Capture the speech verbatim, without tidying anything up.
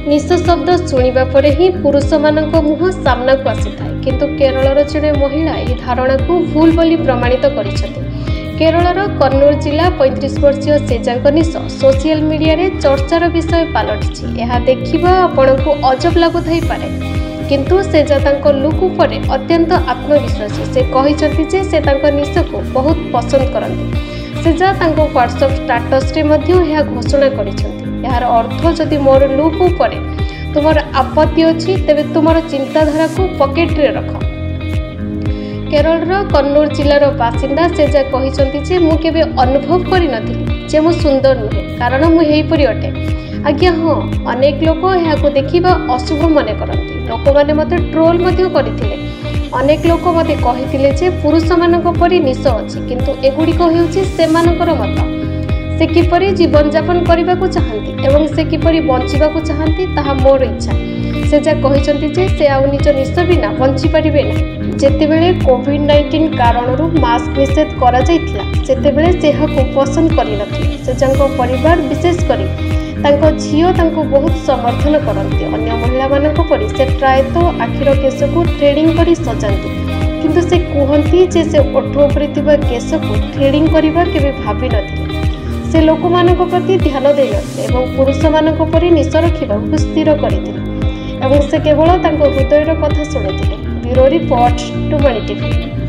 निश शब्द शुणा पर ही पुरुष मान मुह सामना को आसी था किंतु केरलर जड़े महिला यह धारणा को भूल बोली प्रमाणित कर केरलर कन्नूर जिला पैंतीस वर्षीय सेजा निश सोशल मीडिया रे चर्चार विषय पलटि यह देखा आपण को अजब लगुथई पारे किंतु सेजा तांको लुक उपर अत्यंत आत्मविश्वासी से कहते जे से तांको निश को बहुत पसंद करते सेजा तांको व्हाट्सएप स्टाटस रे मध्य यह घोषणा करिसेंती यार अर्थ जदि मोर लुक उपर तुमर आपत्ति अच्छी तेबे तुमर चिंताधारा को पकेट रे रख। केरलर कन्नूर जिलार बासिंदा सेजा कहते जे मु केबे अनुभव करि नथिली जे मु सुंदर नुहे कारण मु हेइपरि अटे आज्ञा हाँ अनेक लोक यहाँ देखा अशुभ मन करती लोक मैंने मत ट्रोल करते अनेक लोक मत कही जे पुरुष मान परी निश अच्छी किंतु एगुड़िक से मत से किपरि जीवन यापन करने को चाहती एवं से किपरि बंचा चाहती ताहा मोर इच्छा से जा कहते जे से आउ निज निश बिना बंची पारे ना जितेबले कोविड नाइंटीन कारण मास्क निषेध करा जितेबले से पसंद करनथिले से परिवार विशेषकर तांको झियो तांको बहुत समर्थन करती अन्य महिला मानक परी से प्रायतः आखिर केश को थ्रेडिंग करी सजाती किंतु से कहती जे से ओठ उपरे थिबा केश को थ्रेडिंग करबा केबे भाबी नथिले से लोक मानक प्रति ध्यान दे नथिले एवं पुरुष मानक परी निश रखिबा स्थिर करथिले एवं से केवल तांको हृदयर कथा शुणुथिले। ब्यूरो रिपोर्ट टुमणि टीवी।